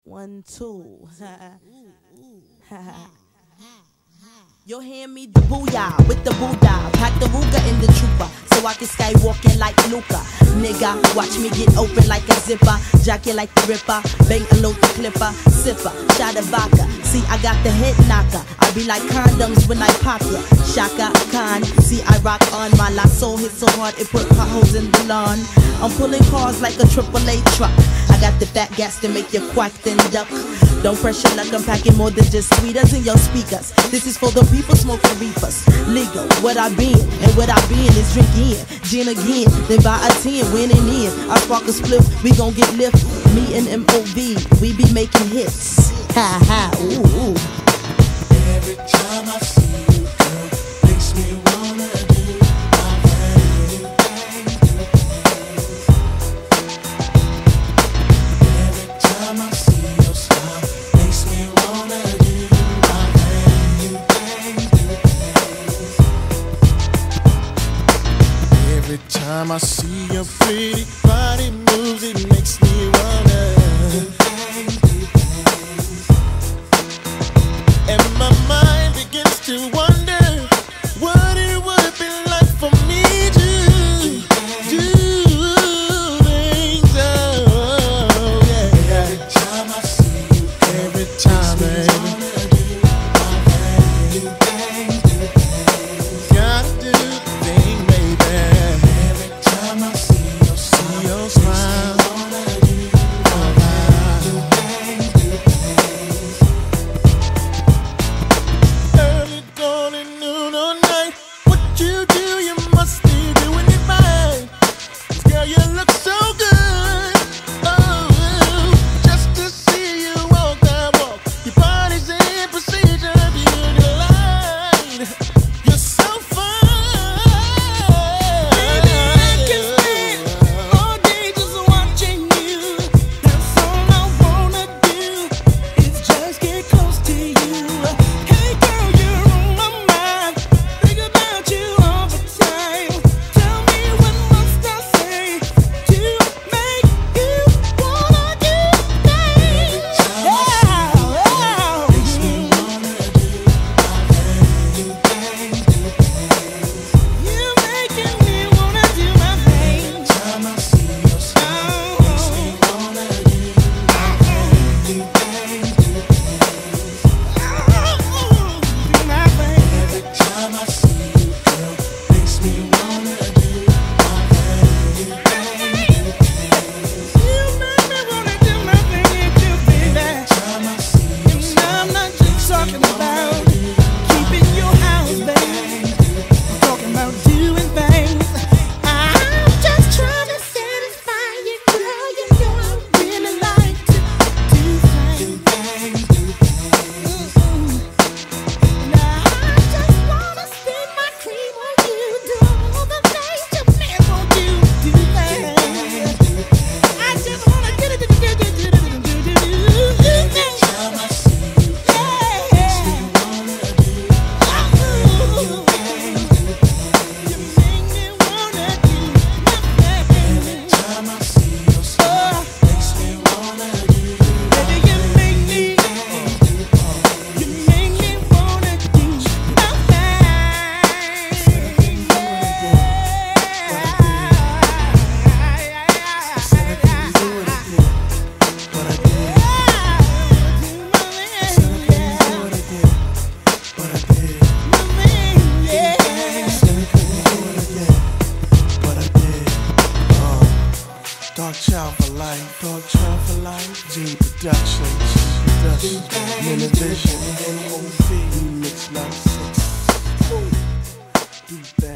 1, 2. You'll hear me the booyah with the Buddha. Pack the Ruger in the trooper so I can skywalking like Luca. Nigga, watch me get open like a zipper. Jack you like the Ripper, bang a load the clipper. Sipper, shot of vodka. See, I got the head knocker. I be like condoms when I pop ya. Shaka Khan, see I rock on. My last soul hit so hard it put potholes in the lawn. I'm pulling cars like a AAA truck. I got the fat gas to make you quack then duck. Don't pressure luck, I'm packing more than just tweeters in your speakers. This is for the people smoking reefers. Legal, what I been, and what I been is drinking gin again, then buy a 10, winning in. I spark a split, we gon' get lift. Me and MOV, we be making hits. Ha ha, ooh, ooh. Every time I see you, girl, makes me wanna do my thing. Every time I see your smile, makes me wanna do my thing. Every time I see your pretty body moves, it makes me wanna do things. And my mind begins to wonder what it would have been like for me to do things. Oh, yeah. Every time I see you, every time, baby, gotta do the thing, baby. Every time I see your smile. Dog Child for Life, G Productions, Univision, NOV, Remix 96. Do that.